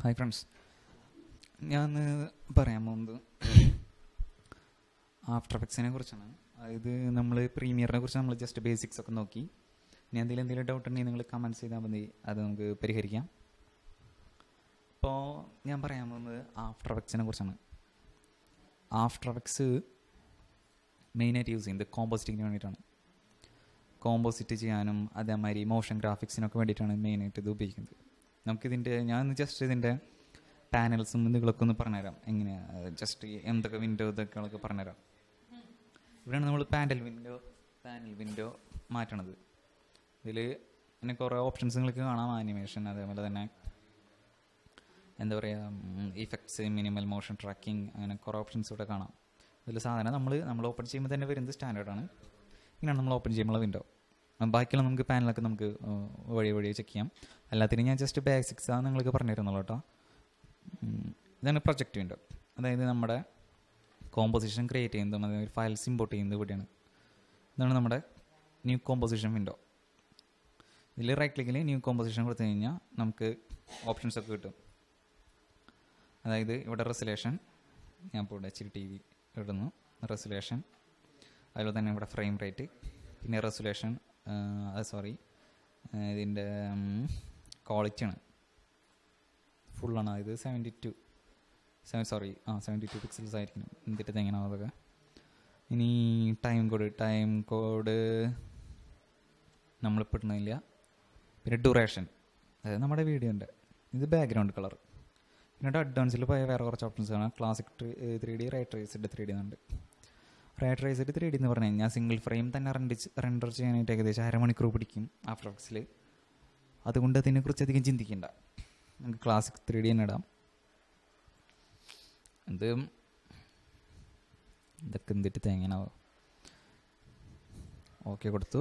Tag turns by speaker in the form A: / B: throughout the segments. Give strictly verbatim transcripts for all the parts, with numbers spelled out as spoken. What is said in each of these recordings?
A: Hi friends, ഞാൻ പറയാൻ പോകുന്നത് ആഫ്റ്റർ എഫക്ട്സിനെ കുറിച്ചാണ്. അതായത് നമ്മൾ പ്രീമിയറിനെ കുറിച്ച് നമ്മൾ ജസ്റ്റ് ബേസിക്സ് ഒക്കെ നോക്കി. ഇനി എന്തെങ്കിലും എന്തെങ്കിലും ഡൗട്ട് ഉണ്ടെങ്കിൽ നിങ്ങൾ കമൻറ്റ്സ് ചെയ്താൽ മതി, അത് നമുക്ക് പരിഹരിക്കാം. ഇപ്പോൾ ഞാൻ പറയാൻ പോകുന്നത് ആഫ്റ്റർ എഫക്ട്സിനെ കുറിച്ചാണ്. ആഫ്റ്റർ എഫക്ട്സ് മെയിനായിട്ട് യൂസ് ചെയ്യുന്നത് കോമ്പോസിറ്റിങ്ങിന് വേണ്ടിയിട്ടാണ്. കോമ്പോസിറ്റ് ചെയ്യാനും അതേമാതിരി മോഷൻ ഗ്രാഫിക്സിനൊക്കെ വേണ്ടിയിട്ടാണ് മെയിനായിട്ട് ഇത് ഉപയോഗിക്കുന്നത്. നമുക്കിതിൻ്റെ ഞാൻ ജസ്റ്റ് ഇതിൻ്റെ പാനൽസും ഇതുകളൊക്കെ ഒന്ന് പറഞ്ഞുതരാം. എങ്ങനെയാണ് ജസ്റ്റ് എന്തൊക്കെ വിൻഡോ ഇതൊക്കെ പറഞ്ഞുതരാം. ഇവിടെയാണ് നമ്മൾ പാനൽ വിൻഡോ പാനൽ വിൻഡോ മാറ്റണത്. ഇതിൽ പിന്നെ കുറേ ഓപ്ഷൻസ് നിങ്ങൾക്ക് കാണാം. ആനിമേഷൻ, അതേപോലെ തന്നെ എന്താ പറയുക, ഇഫക്ട്സ്, മിനിമൽ മോഷൻ ട്രാക്കിംഗ്, അങ്ങനെ കുറേ ഓപ്ഷൻസ് ഇവിടെ കാണാം. ഇതിൽ സാധാരണ നമ്മൾ നമ്മൾ ഓപ്പൺ ചെയ്യുമ്പോൾ തന്നെ വരുന്നത് സ്റ്റാൻഡേർഡാണ്. ഇങ്ങനെയാണ് നമ്മൾ ഓപ്പൺ ചെയ്യുമ്പോൾ വിൻഡോ. ബാക്കിയുള്ള നമുക്ക് പാനലൊക്കെ നമുക്ക് വഴി വഴി ചെക്ക് ചെയ്യാം. എല്ലാത്തിനും ഞാൻ ജസ്റ്റ് ബേസിക്സാണ് നിങ്ങൾക്ക് പറഞ്ഞു തരുന്നുള്ളൂ കേട്ടോ. ഇതാണ് പ്രൊജക്റ്റ് വിൻഡോ. അതായത് നമ്മുടെ കോമ്പോസിഷൻ ക്രിയേറ്റ് ചെയ്യുന്നതും അതായത് ഫയൽസ് ഇമ്പോർട്ട് ചെയ്യുന്നത് ഇവിടെയാണ്. ഇതാണ് നമ്മുടെ ന്യൂ കോമ്പോസിഷൻ വിൻഡോ. ഇതിൽ റൈറ്റ് ക്ലിക്കിൽ ന്യൂ കോമ്പോസിഷൻ കൊടുത്തു കഴിഞ്ഞാൽ നമുക്ക് ഓപ്ഷൻസ് ഒക്കെ കിട്ടും. അതായത് ഇവിടെ റെസൊല്യൂഷൻ, ഞാൻ ഇപ്പോൾ ഇവിടെ എച്ച് ഡി ടി വി ഇടുന്നു, റെസൊല്യൂഷൻ. അതുപോലെ തന്നെ ഇവിടെ ഫ്രെയിം റേറ്റ്, പിന്നെ റെസൊല്യൂഷൻ, അത് സോറി ഇതിൻ്റെ ക്വാളിറ്റിയാണ്, ഫുള്ളാണ്. ഇത് സെവൻറ്റി ടു സെവൻ സോറി ആ സെവൻറ്റി ടു പിക്സൽസ് ആയിരിക്കണം. എന്നിട്ട് എങ്ങനെയാണ് അതൊക്കെ. ഇനി ടൈം കോഡ് ടൈം കോഡ് നമ്മളിപ്പോൾ ഇടുന്നില്ല. പിന്നെ ഡ്യൂറേഷൻ, അതായത് നമ്മുടെ വീഡിയോൻ്റെ ഇത് ബാക്ക്ഗ്രൗണ്ട് കളർ. പിന്നെ അഡ്വാൻസിൽ പോയ വേറെ കുറച്ച് ഓപ്ഷൻസ് ആണ്. Classic three D ray traced three D എന്നുണ്ട്. റൈ ട്രേസ്ഡ് ത്രീ ഡി എന്ന് പറഞ്ഞു കഴിഞ്ഞാൽ സിംഗിൾ ഫ്രെയിം തന്നെ റെൻഡ് റെൻഡർ ചെയ്യാനായിട്ട് ഏകദേശം അരമണിക്കൂർ പിടിക്കും ആഫ്റ്റർ എഫക്ട്സിൽ. അതുകൊണ്ട് അതിനെക്കുറിച്ച് അധികം ചിന്തിക്കേണ്ട, നമുക്ക് ക്ലാസിക് ത്രീ ഡി തന്നെ ഇടാം. ഇത് ഇതൊക്കെ എന്തിട്ട് തേങ്ങനാവും. ഓക്കെ കൊടുത്തു.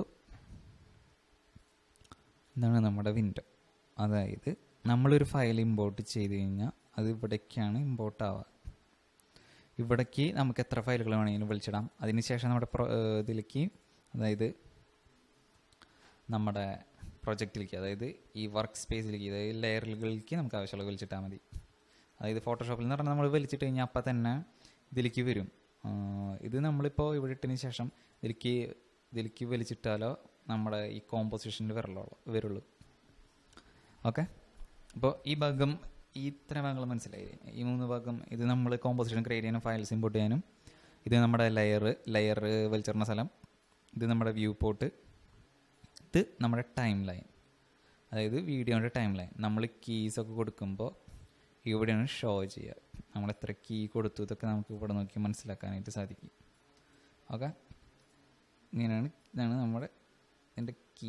A: ഇതാണ് നമ്മുടെ വിൻഡോ. അതായത് നമ്മളൊരു ഫയൽ ഇമ്പോർട്ട് ചെയ്ത് കഴിഞ്ഞാൽ അത് ഇവിടേക്കാണ് ഇമ്പോർട്ട് ആവുക. ഇവിടേക്ക് നമുക്ക് എത്ര ഫയലുകൾ വേണമെങ്കിലും വിളിച്ചിടാം. അതിനുശേഷം നമ്മുടെ പ്രൊ ഇതിലേക്ക് അതായത് നമ്മുടെ പ്രൊജക്റ്റിലേക്ക്, അതായത് ഈ വർക്ക് സ്പേസിലേക്ക്, അതായത് ലെയറുകളിലേക്ക് നമുക്ക് ആവശ്യമുള്ള വിളിച്ചിട്ടാൽ മതി. അതായത് ഫോട്ടോഷോപ്പിൽ എന്ന് പറഞ്ഞാൽ നമ്മൾ വലിച്ചിട്ട് കഴിഞ്ഞാൽ അപ്പം തന്നെ ഇതിലേക്ക് വരും. ഇത് നമ്മളിപ്പോൾ ഇവിടെ ഇട്ടതിന് ശേഷം ഇതിലേക്ക് ഇതിലേക്ക് വലിച്ചിട്ടാലോ നമ്മുടെ ഈ കോമ്പോസിഷനിൽ വരല്ലോ വരുള്ളൂ. ഓക്കെ, അപ്പോൾ ഈ ഭാഗം ഈ ഇത്ര ഭാഗങ്ങൾ മനസ്സിലായി. ഈ മൂന്ന് ഭാഗം ഇത് നമ്മൾ കോമ്പോസിഷൻ ക്രിയേറ്റ് ചെയ്യാനും ഫയൽസ് ഇമ്പോർട്ട് ചെയ്യാനും. ഇത് നമ്മുടെ ലെയർ ലെയർ വലിച്ചിടുന്ന സ്ഥലം. ഇത് നമ്മുടെ വ്യൂ പോർട്ട്. ഇത് നമ്മുടെ ടൈം ലൈൻ, അതായത് വീഡിയോൻ്റെ ടൈം ലൈൻ. നമ്മൾ കീസൊക്കെ കൊടുക്കുമ്പോൾ ഇവിടെയാണ് ഷോ ചെയ്യുക. നമ്മൾ എത്ര കീ കൊടുത്തു ഇതൊക്കെ നമുക്ക് ഇവിടെ നോക്കി മനസ്സിലാക്കാനായിട്ട് സാധിക്കും. ഓക്കെ, ഇങ്ങനെയാണ് ഇതാണ് നമ്മുടെ ഇതിൻ്റെ കീ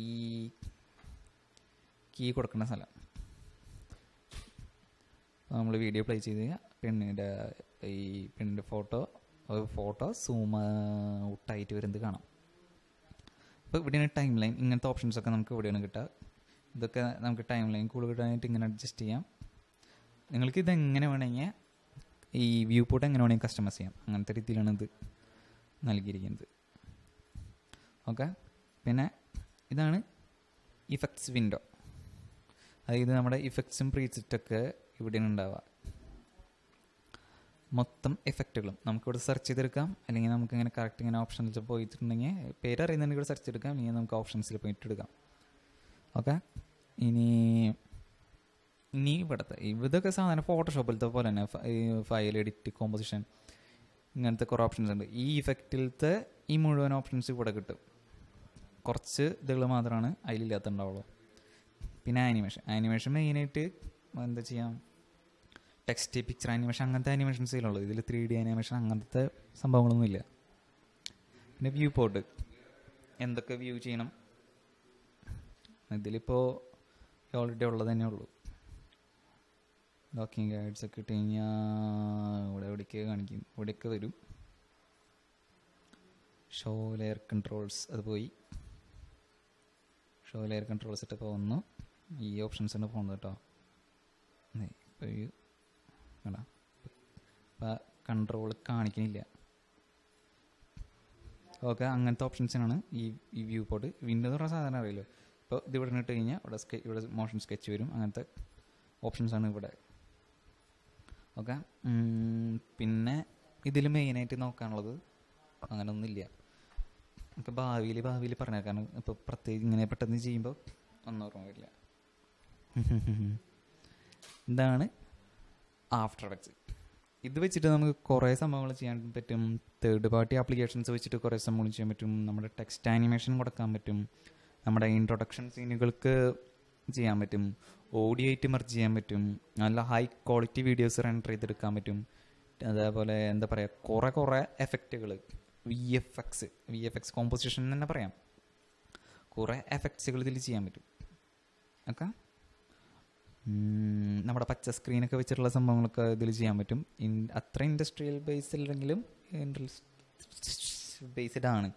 A: കീ കൊടുക്കുന്ന സ്ഥലം. നമ്മൾ വീഡിയോ പ്ലേ ചെയ്ത് കഴിഞ്ഞാൽ പെണ്ണിൻ്റെ ഈ പെണ്ണിൻ്റെ ഫോട്ടോ ഫോട്ടോ സൂം ഔട്ടായിട്ട് വരുന്നത് കാണാം. അപ്പോൾ ഇവിടെയാണ് ടൈം ലൈൻ. ഇങ്ങനത്തെ ഓപ്ഷൻസൊക്കെ നമുക്ക് ഇവിടെയാണ് കിട്ടുക. ഇതൊക്കെ നമുക്ക് ടൈം ലൈൻ കൂടുതലായിട്ട് ഇങ്ങനെ അഡ്ജസ്റ്റ് ചെയ്യാം. നിങ്ങൾക്ക് ഇതെങ്ങനെ വേണമെങ്കിൽ ഈ വ്യൂ പോർട്ട് എങ്ങനെ വേണമെങ്കിൽ കസ്റ്റമൈസ് ചെയ്യാം. അങ്ങനത്തെ രീതിയിലാണ് ഇത് നൽകിയിരിക്കുന്നത്. ഓക്കെ, പിന്നെ ഇതാണ് ഇഫക്ട്സ് വിൻഡോ. അതായത് നമ്മുടെ ഇഫക്ട്സും പ്രീസെറ്റൊക്കെ ഇവിടെയാണ് ഉണ്ടാവുക. മൊത്തം എഫക്റ്റുകളും നമുക്കിവിടെ സെർച്ച് ചെയ്തെടുക്കാം. അല്ലെങ്കിൽ നമുക്ക് ഇങ്ങനെ കറക്റ്റ് ഇങ്ങനെ ഓപ്ഷൻസിൽ പോയിട്ടുണ്ടെങ്കിൽ പേര് അറിയുന്നുണ്ടെങ്കിൽ ഇവിടെ സെർച്ച് ചെയ്തെടുക്കാം. അല്ലെങ്കിൽ നമുക്ക് ഓപ്ഷൻസിൽ പോയിട്ട് എടുക്കാം. ഓക്കെ, ഇനി ഇനി ഇവിടുത്തെ ഇതൊക്കെ സാധാരണ ഫോട്ടോഷോപ്പിലത്തെ പോലെ തന്നെ ഫയൽ എഡിറ്റ്, കോമ്പോസിഷൻ, ഇങ്ങനത്തെ കുറേ ഓപ്ഷൻസ് ഉണ്ട്. ഈ ഇഫക്റ്റിലത്തെ ഈ മുഴുവൻ ഓപ്ഷൻസ് ഇവിടെ കിട്ടും. കുറച്ച് ഇതുകൾ മാത്രമാണ് അതിലില്ലാത്തുണ്ടാവുള്ളൂ. പിന്നെ ആനിമേഷൻ ആനിമേഷൻ മെയിനായിട്ട് എന്താ ചെയ്യാം, ടെക്സ്റ്റ്, പിക്ചർ ആനിമേഷൻ, അങ്ങനത്തെ ആനിമേഷൻസ് ഇതിലുള്ളൂ. ഇതിൽ ത്രീ ഡി ആനിമേഷൻ അങ്ങനത്തെ സംഭവങ്ങളൊന്നുമില്ല. പിന്നെ വ്യൂ പോർട്ട്, എന്തൊക്കെ വ്യൂ ചെയ്യണം ഇതിലിപ്പോൾ ഓൾറെഡി ഉള്ളത് തന്നെ ഉള്ളൂ. ലോക്കിങ് ഗൈഡ്സ് ഒക്കെ ഇട്ട് കഴിഞ്ഞാൽ ഇവിടെ എവിടേക്ക് കാണിക്കും, ഇവിടെയൊക്കെ വരും. ഷോ ലെയർ കൺട്രോൾസ് അത് പോയി. ഷോ ലെയർ കൺട്രോൾസ് ഇട്ട് പോകുന്നു. ഈ ഓപ്ഷൻസ് ആണ് പോകുന്നത് കേട്ടോ. ഇപ്പോൾ വേണ്ട, ഇപ്പം കൺട്രോൾ കാണിക്കണില്ല. ഓക്കെ, അങ്ങനത്തെ ഓപ്ഷൻസിനാണ് ഈ ഈ വ്യൂ പോർട്ട്. വിൻഡോ എന്ന് പറഞ്ഞാൽ സാധാരണ അറിയില്ലോ. ഇപ്പോൾ ഇത് ഇവിടെ ഇട്ട് കഴിഞ്ഞാൽ ഇവിടെ സ്കെ ഇവിടെ മോഷൻ സ്കെച്ച് വരും. അങ്ങനത്തെ ഓപ്ഷൻസാണ് ഇവിടെ ഓക്കെ. പിന്നെ ഇതിൽ മെയിനായിട്ട് നോക്കാനുള്ളത് അങ്ങനെ ഒന്നുമില്ല. നമുക്ക് ഭാവിയിൽ ഭാവിയിൽ പറഞ്ഞേക്കാണ്. ഇപ്പോൾ പ്രത്യേകിച്ച് ഇങ്ങനെ പെട്ടെന്ന് ചെയ്യുമ്പോൾ ഒന്നും ഓർമ്മ വരില്ല. ഇതാണ് ആഫ്റ്റർ എഫക്ട്സ്. ഇത് വെച്ചിട്ട് നമുക്ക് കുറേ സംഭവങ്ങൾ ചെയ്യാൻ പറ്റും. തേർഡ് പാർട്ടി ആപ്ലിക്കേഷൻസ് വെച്ചിട്ട് കുറേ സംഭവങ്ങൾ ചെയ്യാൻ പറ്റും. നമ്മുടെ ടെക്സ്റ്റ് ആനിമേഷൻ കൊടുക്കാൻ പറ്റും. നമ്മുടെ ഇൻട്രൊഡക്ഷൻ സീനുകൾക്ക് ചെയ്യാൻ പറ്റും. ഓഡിയോ ആയിട്ട് മെർജ് ചെയ്യാൻ പറ്റും. നല്ല ഹൈ ക്വാളിറ്റി വീഡിയോസ് റെൻഡർ ചെയ്തെടുക്കാൻ പറ്റും. അതേപോലെ എന്താ പറയുക, കുറേ കുറേ എഫക്റ്റുകൾ, V F X V F X composition എന്ന് തന്നെ പറയാം. കുറേ എഫക്ട്സുകൾ ഇതിൽ ചെയ്യാൻ പറ്റും. ഓക്കെ. നമ്മുടെ പച്ച സ്ക്രീനൊക്കെ വെച്ചിട്ടുള്ള സംഭവങ്ങളൊക്കെ ഇതിൽ ചെയ്യാൻ പറ്റും. ഇൻ അത്ര ഇൻഡസ്ട്രിയൽ ബേസ് അല്ലെങ്കിലും ബേസ്ഡ് ആണ്.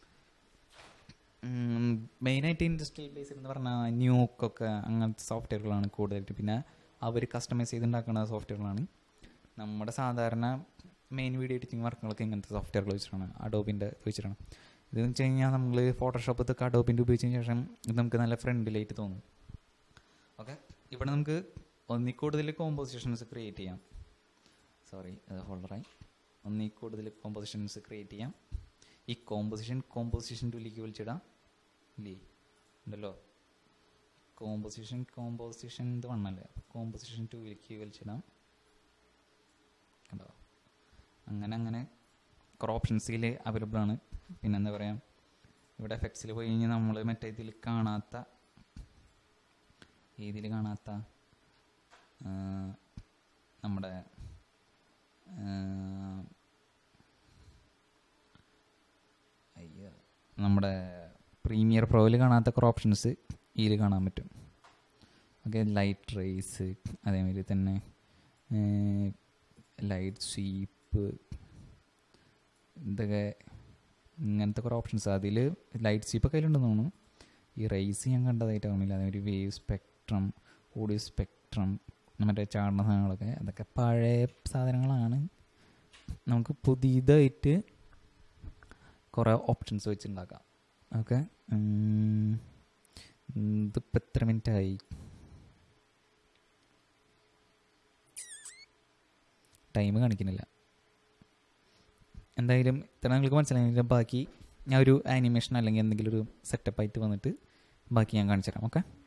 A: മെയിനായിട്ട് ഇൻഡസ്ട്രിയൽ ബേസ്ഡ് എന്ന് പറഞ്ഞാൽ ന്യൂക്കൊക്കെ അങ്ങനത്തെ സോഫ്റ്റ്വെയറുകളാണ് കൂടുതലായിട്ട്. പിന്നെ അവർ കസ്റ്റമൈസ് ചെയ്തുണ്ടാക്കുന്ന സോഫ്റ്റ്വെയറുകളാണ്. നമ്മുടെ സാധാരണ മെയിൻ വീഡിയോ എഡിറ്റിംഗ് വർക്കുകളൊക്കെ ഇങ്ങനത്തെ സോഫ്റ്റ്വെയറുകൾ വെച്ചിട്ടാണ്, അഡോബിൻ്റെ വെച്ചിട്ടാണ്. ഇതെന്ന് വെച്ച് കഴിഞ്ഞാൽ നമ്മൾ ഫോട്ടോഷോപ്പ് ഇതൊക്കെ അഡോബിൻ്റെ ഉപയോഗിച്ചതിന് ശേഷം ഇത് നമുക്ക് നല്ല ഫ്രണ്ട്ലിയായിട്ട് തോന്നും. ഓക്കെ. ഇവിടെ നമുക്ക് ഒന്നിൽ കൂടുതൽ കോമ്പോസിഷൻസ് ക്രിയേറ്റ് ചെയ്യാം. സോറി, അത് ഹോൾഡറായി. ഒന്നിൽ കൂടുതൽ കോമ്പോസിഷൻസ് ക്രിയേറ്റ് ചെയ്യാം. ഈ കോമ്പോസിഷൻ കോമ്പോസിഷൻ ടൂലിലേക്ക് വിളിച്ചിടാം. ഇല്ലേ, ഉണ്ടല്ലോ കോമ്പോസിഷൻ കോമ്പോസിഷൻ ഇത് വണ്ണല്ലേ, കോമ്പോസിഷൻ ടൂലിലേക്ക് വലിച്ചിടാം. കണ്ടോ, അങ്ങനെ അങ്ങനെ കുറേ ഓപ്ഷൻസ് ഇതിൽ അവൈലബിൾ ആണ്. പിന്നെ എന്താ പറയുക, ഇവിടെ എഫക്ട്സിൽ പോയി കഴിഞ്ഞാൽ നമ്മൾ മറ്റേ ഇതിൽ കാണാത്ത ഇതിൽ കാണാത്ത നമ്മുടെ അയ്യോ നമ്മുടെ പ്രീമിയർ പ്രോയിൽ കാണാത്ത കുറേ ഓപ്ഷൻസ് ഇതിൽ കാണാൻ പറ്റും. ഓക്കെ. ലൈറ്റ് റേസ്, അതേമാതിരി തന്നെ ലൈറ്റ് സ്വീപ്പ്, ഇതൊക്കെ ഇങ്ങനത്തെ കുറേ ഓപ്ഷൻസ്. അതിൽ ലൈറ്റ് സ്വീപ്പൊക്കെ അതിലുണ്ടെന്ന് തോന്നുന്നു. ഈ റേസ് ഞാൻ കണ്ടതായിട്ട് തോന്നില്ല. അതേമാതിരി വേവ് സ്പെക്ട്രം, ഓഡിയോ സ്പെക്ട്രം, മറ്റേ ചാടുന്ന സാധനങ്ങളൊക്കെ അതൊക്കെ പഴയ സാധനങ്ങളാണ്. നമുക്ക് പുതിയതായിട്ട് കുറേ ഓപ്ഷൻസ് വെച്ചുണ്ടാക്കാം. ഓക്കെ. ഇതിപ്പോൾ എത്ര മിനിറ്റായി? ടൈം കാണിക്കുന്നില്ല. എന്തായാലും ഇത്ര നിങ്ങൾക്ക് മനസ്സിലായെങ്കിൽ ബാക്കി ഞാൻ ഒരു ആനിമേഷൻ അല്ലെങ്കിൽ എന്തെങ്കിലും ഒരു സെറ്റപ്പായിട്ട് വന്നിട്ട് ബാക്കി ഞാൻ കാണിച്ചു തരാം. ഓക്കെ.